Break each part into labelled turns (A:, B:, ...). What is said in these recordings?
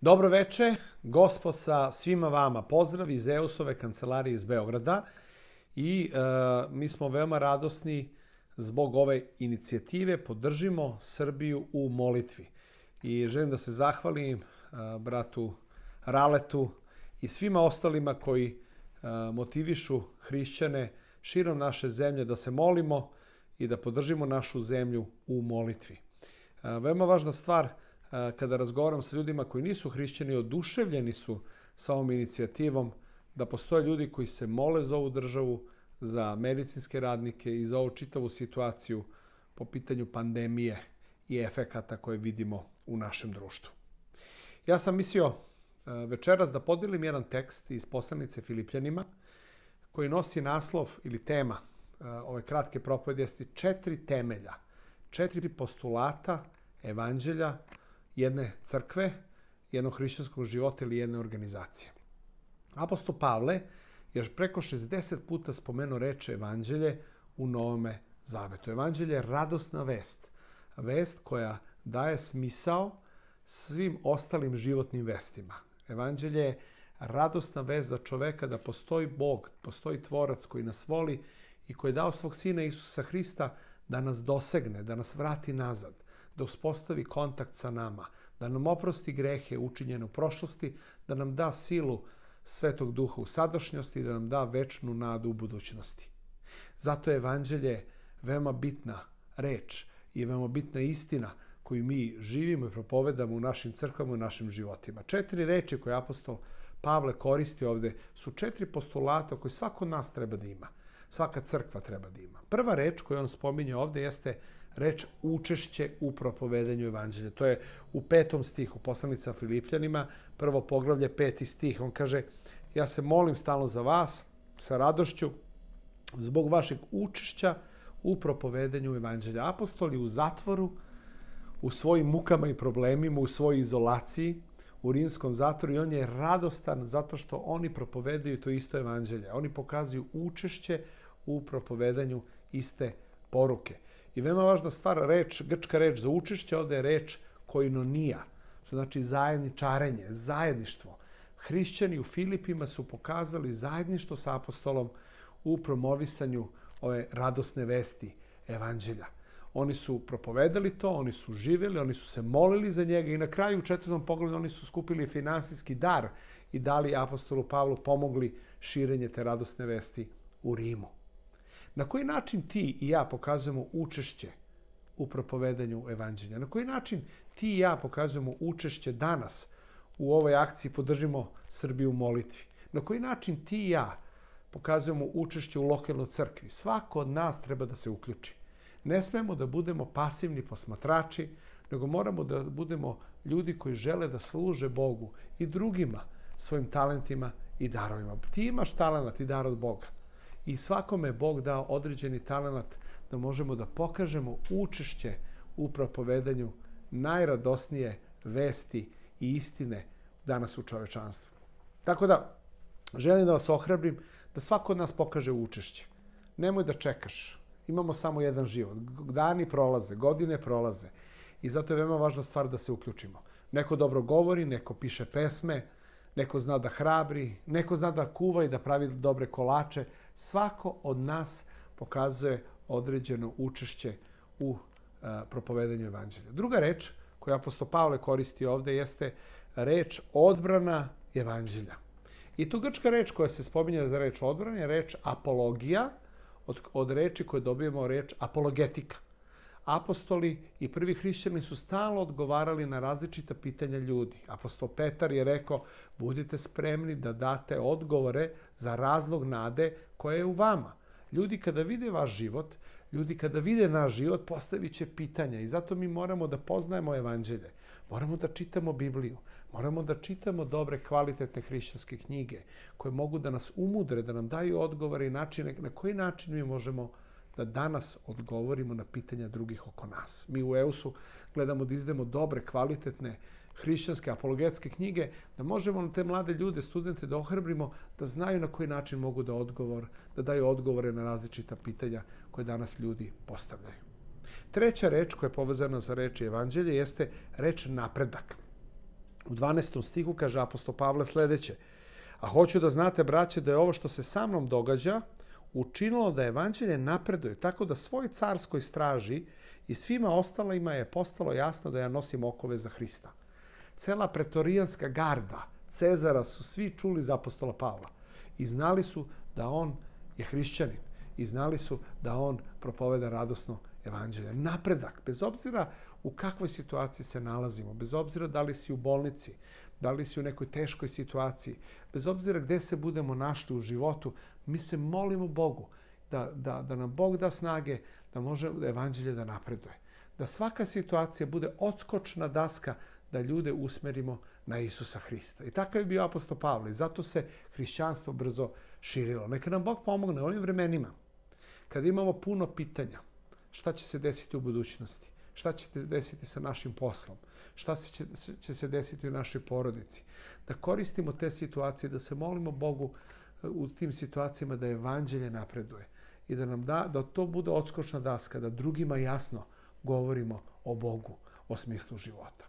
A: Dobro veče, Gospod sa svima vama. Pozdrav iz EUS-ove kancelarije iz Beograda i mi smo veoma radosni zbog ove inicijative Podržimo Srbiju u molitvi. I želim da se zahvalim bratu Raletu i svima ostalima koji motivišu hrišćane širom naše zemlje da se molimo i da podržimo našu zemlju u molitvi. Veoma važna stvar kada razgovaram sa ljudima koji nisu hrišćani, oduševljeni su sa ovom inicijativom da postoje ljudi koji se mole za ovu državu, za medicinske radnike i za ovu čitavu situaciju po pitanju pandemije i efekata koje vidimo u našem društvu. Ja sam mislio večeras da podelim jedan tekst iz poslanice Filipljanima koji nosi naslov ili tema ove kratke propovedi jeste 4 temelja, 4 postulata evanđelja jedne crkve, jednog hrišćanskog života ili jedne organizacije. Apostol Pavle još preko 60 puta spomenuo reč evanđelje u Novome Zavetu. Evanđelje je radosna vest. Vest koja daje smisao svim ostalim životnim vestima. Evanđelje je radosna vest za čoveka da postoji Bog, postoji Tvorac koji nas voli i koji je dao svog Sina Isusa Hrista da nas dosegne, da nas vrati nazad, da uspostavi kontakt sa nama, da nam oprosti grehe učinjene u prošlosti, da nam da silu Svetog Duha u sadašnjosti i da nam da večnu nadu u budućnosti. Zato je evanđelje veoma bitna reč i veoma bitna istina koju mi živimo i propovedamo u našim crkvama i u našim životima. 4 reči koje apostol Pavle koristi ovde su 4 postulata koje svako od nas treba da ima. Svaka crkva treba da ima. Prva reč koju on spominje ovde jeste reč učešće u propovedanju evanđelja. To je u 5. stihu poslanica Filipljanima, prvo poglavlje 5. stih. On kaže, ja se molim stalno za vas sa radošću zbog vašeg učešća u propovedanju evanđelja. Apostoli u zatvoru, u svojim mukama i problemima, u svojoj izolaciji, u rimskom zatvoru i on je radostan zato što oni propovedaju to isto evanđelje. Oni pokazuju učešće u propovedanju iste poruke. I veoma važna stvar, grčka reč za učešće, ovde je reč koinonija, što znači zajedničarenje, zajedništvo. Hrišćani u Filipima su pokazali zajedništvo sa apostolom u promovisanju ove radosne vesti evanđelja. Oni su propovedali to, oni su živjeli, oni su se molili za njega i na kraju u 4. poglavlju oni su skupili finansijski dar i dali apostolu Pavlu, pomogli širenje te radosne vesti u Rimu. Na koji način ti i ja pokazujemo učešće u propovedanju evanđelja? Na koji način ti i ja pokazujemo učešće danas u ovoj akciji Podržimo Srbiju u molitvi? Na koji način ti i ja pokazujemo učešće u lokalnoj crkvi? Svako od nas treba da se uključi. Ne smemo da budemo pasivni posmatrači, nego moramo da budemo ljudi koji žele da služe Bogu i drugima svojim talentima i darovima. Ti imaš talenat i dar od Boga. I svakome je Bog dao određeni talenat da možemo da pokažemo učešće u propovedanju najradosnije vesti i istine danas u čovečanstvu. Tako da, želim da vas ohrabrim da svako od nas pokaže učešće. Nemoj da čekaš. Imamo samo jedan život. Dani prolaze, godine prolaze. I zato je veoma važna stvar da se uključimo. Neko dobro govori, neko piše pesme, neko zna da hrabri, neko zna da kuva i da pravi dobre kolače. Svako od nas pokazuje određeno učešće u propovedanju evanđelja. Druga reč koju apostol Pavle koristi ovde jeste reč odbrana evanđelja. I tu grčka reč koja se spominje za reč odbrana je reč apologija, od reči koje dobijemo reč apologetika. Apostoli i prvi hrišćani su stalno odgovarali na različita pitanja ljudi. Apostol Petar je rekao, budite spremni da date odgovore za razlog nade koja je u vama. Ljudi kada vide vaš život, ljudi kada vide naš život, postavit će pitanja i zato mi moramo da poznajemo evanđelje. Moramo da čitamo Bibliju. Moramo da čitamo dobre, kvalitetne hrišćanske knjige koje mogu da nas umudre, da nam daju odgovore i načine na koji način mi možemo da danas odgovorimo na pitanja drugih oko nas. Mi u EUS-u gledamo da izdemo dobre, kvalitetne hrišćanske, apologetske knjige, da možemo na te mlade ljude, studente, da ohrabrimo, da znaju na koji način mogu da daju odgovore na različita pitanja koje danas ljudi postavljaju. Treća reč koja je povezana za reči evanđelja jeste reč napredak. U 12. stihu kaže apostol Pavle sledeće. A hoću da znate, braće, da je ovo što se sa mnom događa učinilo da evanđelje napreduje, tako da svoj carskoj straži i svima ostalima je postalo jasno da ja nosim okove za Hrista. Cela pretorijanska garda Cezara su svi čuli za apostola Pavla i znali su da on je hrišćanin i znali su da on propoveda radosno evanđelje. Napredak, bez obzira u kakvoj situaciji se nalazimo, bez obzira da li si u bolnici, da li si u nekoj teškoj situaciji, bez obzira gde se budemo našli u životu, mi se molimo Bogu da nam Bog da snage da može evanđelje da napreduje. Da svaka situacija bude odskočna daska da ljude usmerimo na Isusa Hrista. I takav je bio apostol Pavle. Zato se hrišćanstvo brzo širilo. Neka nam Bog pomogne u ovim vremenima. Kad imamo puno pitanja, šta će se desiti u budućnosti? Šta će se desiti sa našim poslom? Šta će se desiti u našoj porodici? Da koristimo te situacije, da se molimo Bogu u tim situacijama da evanđelje napreduje i da nam da to bude odskočna daska, da drugima jasno govorimo o Bogu, o smislu života.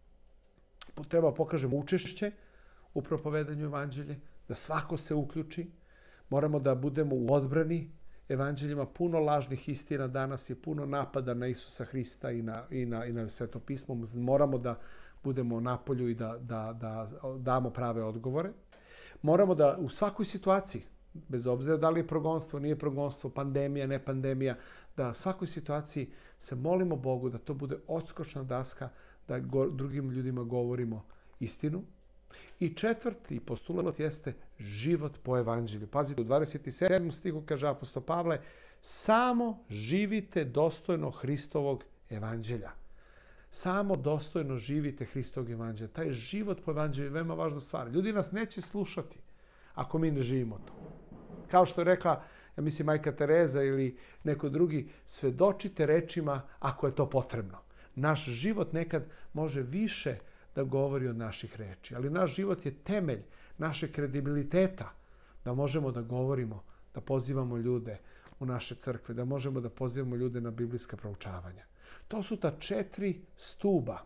A: Treba pokažemo učešće u propovedanju evanđelja, da svako se uključi. Moramo da budemo u odbrani evanđeljima. Puno lažnih istina danas je, puno napada na Isusa Hrista i na Sveto pismo. Moramo da budemo na polju i da damo prave odgovore. Moramo da u svakoj situaciji, bez obzira da li je progonstvo, nije progonstvo, pandemija, ne pandemija, da u svakoj situaciji se molimo Bogu da to bude odskočna daska, da drugim ljudima govorimo istinu. I četvrti postulat jeste život po evanđelju. Pazite, u 27. stihu kaže apostol Pavle, samo živite dostojno Hristovog evanđelja. Samo dostojno živite Hristovog evanđelja. Taj život po evanđelju je veoma važna stvar. Ljudi nas neće slušati ako mi ne živimo to. Kao što je rekla, ja mislim, majka Tereza ili neko drugi, svedočite rečima ako je to potrebno. Naš život nekad može više da govori od naših reči, ali naš život je temelj našeg kredibiliteta da možemo da govorimo, da pozivamo ljude u naše crkve, da možemo da pozivamo ljude na biblijska proučavanja. To su ta 4 stuba,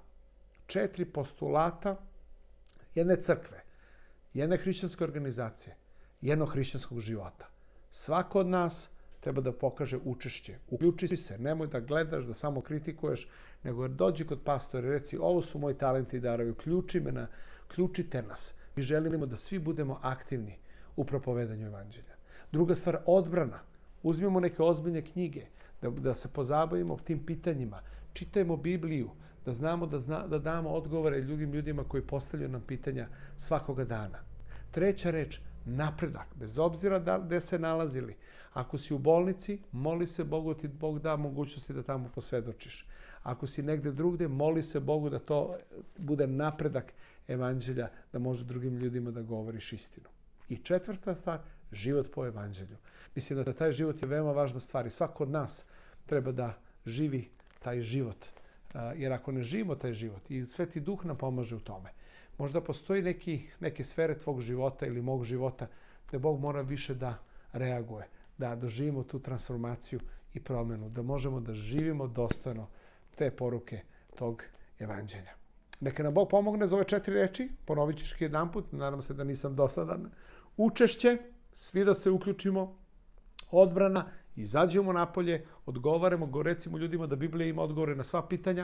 A: 4 postulata jedne crkve, jedne hrišćanske organizacije, jednog hrišćanskog života. Svako od nas treba da pokaže učešće. Uključi se, nemoj da gledaš, da samo kritikuješ, nego dođi kod pastora i reci, ovo su moji talenti i darovi, uključite nas. Mi želimo da svi budemo aktivni u propovedanju evanđelja. Druga stvar, odbrana. Uzmimo neke ozbiljne knjige, da se pozabavimo tim pitanjima. Čitajmo Bibliju, da znamo da damo odgovore ljudima koji postavljaju nam pitanja svakoga dana. Treća reč, napredak. Bez obzira gde se nalazili. Ako si u bolnici, moli se Bogu, ti Bog da mogućnosti da tamo posvedočiš. Ako si negde drugde, moli se Bogu da to bude napredak evanđelja, da može drugim ljudima da govoriš istinu. I četvrta stvar, život po evanđelju. Mislim da taj život je veoma važna stvar i svako od nas treba da živi taj život. Jer ako ne živimo taj život i Sveti Duh nam pomaže u tome, možda postoji neke sfere tvog života ili mog života gde Bog mora više da reaguje, da doživimo tu transformaciju i promenu, da možemo da živimo dostojno te poruke tog evanđelja. Neka nam Bog pomogne za ove 4 reči, ponovit ćeš ih jedanput, nadam se da nisam dosadan. Učešće, svi da se uključimo, odbrana, izađemo napolje, odgovaramo, recimo ljudima da Biblija ima odgovore na sva pitanja.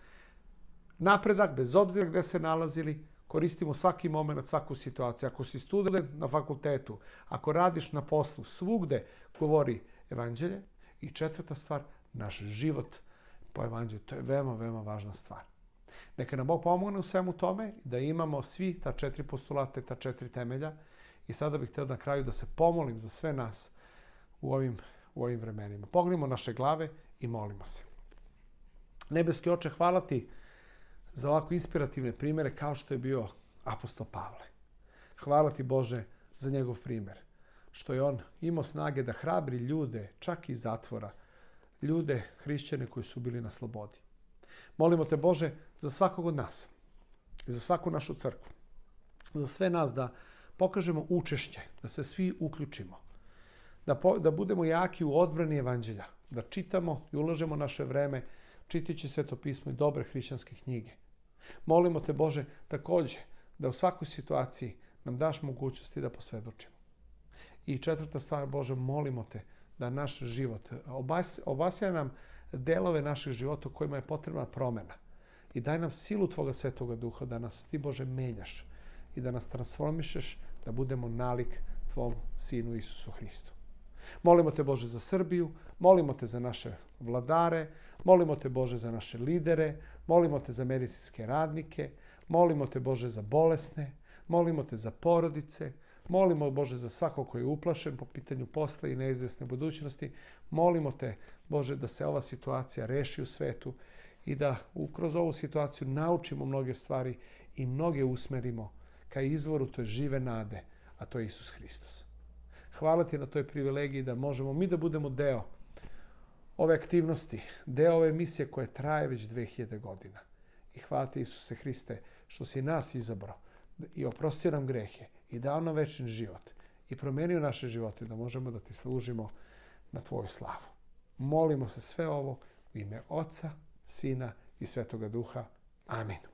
A: Napredak, bez obzira gde se nalazili, koristimo svaki moment, svaku situaciju. Ako si student na fakultetu, ako radiš na poslu, svugde govori evanđelje. I četvrta stvar, naš život po evanđelju. To je veoma, veoma važna stvar. Neka nam Bog pomogne u svemu tome, da imamo svi ta 4 postulate, ta 4 temelja. I sada bih htio na kraju da se pomolim za sve nas u ovim vremenima. Pognimo naše glave i molimo se. Nebeski Oče, hvala ti za ovako inspirativne primere kao što je bio apostol Pavle. Hvala ti, Bože, za njegov primer. Što je on imao snage da hrabri ljude, čak iz zatvora, ljude, hrišćane koji su bili na slobodi. Molimo te, Bože, za svakog od nas, za svaku našu crkvu, za sve nas da pokažemo učešće, da se svi uključimo, da budemo jaki u odbrani evanđelja, da čitamo i ulažemo naše vreme čitajući Sveto pismo i dobre hrišćanske knjige. Molimo te, Bože, takođe, da u svakoj situaciji nam daš mogućnosti da posvjedočimo. I četvrta stvar, Bože, molimo te da naš život, obasjaj nam delove našeg života u kojima je potrebna promjena. I daj nam silu Tvoga Svetoga Duha da nas Ti, Bože, menjaš i da nas transformišeš da budemo nalik Tvom Sinu Isusu Hristu. Molimo te, Bože, za Srbiju, molimo te za naše vladare, molimo te, Bože, za naše lidere, molimo te za medicinske radnike, molimo te, Bože, za bolesne, molimo te za porodice, molimo, Bože, za svako koji je uplašen po pitanju posla i neizvjesne budućnosti. Molimo te, Bože, da se ova situacija reši u svetu i da kroz ovu situaciju naučimo mnoge stvari i mnoge usmerimo ka izvoru toj žive nade, a to je Isus Hristos. Hvala ti na toj privilegiji da možemo mi da budemo deo ove aktivnosti, deo ove misije koja traje već 2000 godina. I hvala ti, Isuse Hriste, što si nas izabrao i oprostio nam grehe i dao nam večni život i promenio naše živote da možemo da ti služimo na tvoju slavu. Molimo se sve ovo u ime Oca, Sina i Svetoga Duha. Amin.